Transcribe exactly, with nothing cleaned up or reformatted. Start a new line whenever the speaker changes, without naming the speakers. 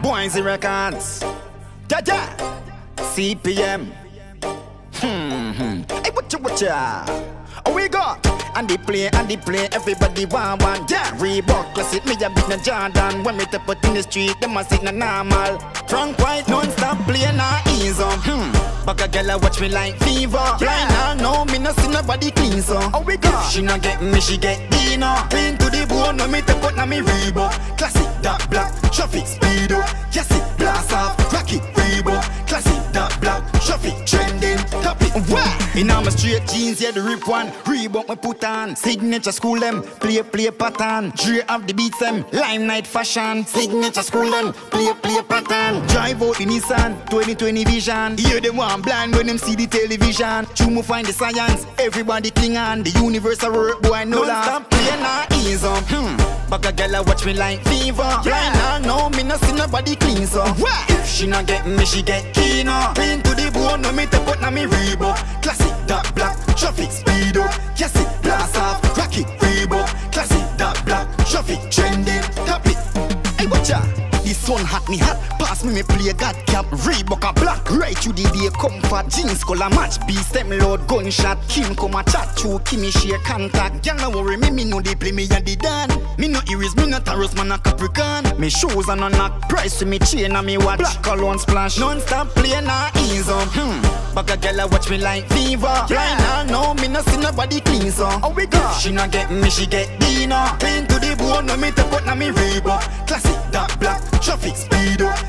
Boise Records. Ja ja. C P M. Hmm hmm. Hey, what ya what ya? Oh, we got. And they play, and they play, everybody want one. Yeah, Reebok classic, me a bit na Jordan. When me step out in the street, them a sit na normal. Drunk white, non-stop play, na ease on. Hmm, but a girl a watch me like fever. Yeah. Right now, no, me no see nobody clean so. Oh, we got. If she not get me, she get Dino. Clean to the bone, no me step out na me Reebok. Classic, dark black, traffic speedo. Yes, it blast off, rock it, Reebok. Classic, dark black, traffic trending, top it. Wah! In all my straight jeans, yeah, the rip one. Reebok me put on. Signature school them, play play pattern. Dre of the beats them, lime night fashion. Signature school them, play play pattern. Drive out the Nissan, twenty twenty vision. Hear them one blind when them see the television. Chumo find the science, everybody cling on. The universal work, boy, no laugh. Stop playing now, ease on. Hmm. But a girl a watch me like fever. Yeah. Right now, no, me no see nobody clean so. What? If she not get me, she get keener. Clean to the bone, no me te put na me Reebok. Classic dark black, traffic speedo. Yes it blast off, rock it, Reebok. Classic dark black, traffic trending, top it. Hey, watcha. This one hot me hot, pass me me play God cap. Reebok a black, right to the day comfort. Jeans color match, beast them load gunshot. Kim come a chat to Kimmy share contact. Girl no worry me, me know they play me and they done. Me no Iris, me no Taurus, man a Capricorn. Me shoes and a knock, price to me chain and me watch. Black cologne splash, non-stop play na ease on. Hmm, but a girl a watch me like fever. Yeah. Right now, no, me no see nobody clean so. Oh we got. If she not get me, she get Dino. Clean to the bone, no me te put na me Reebok. Classic dark black, traffic speedo.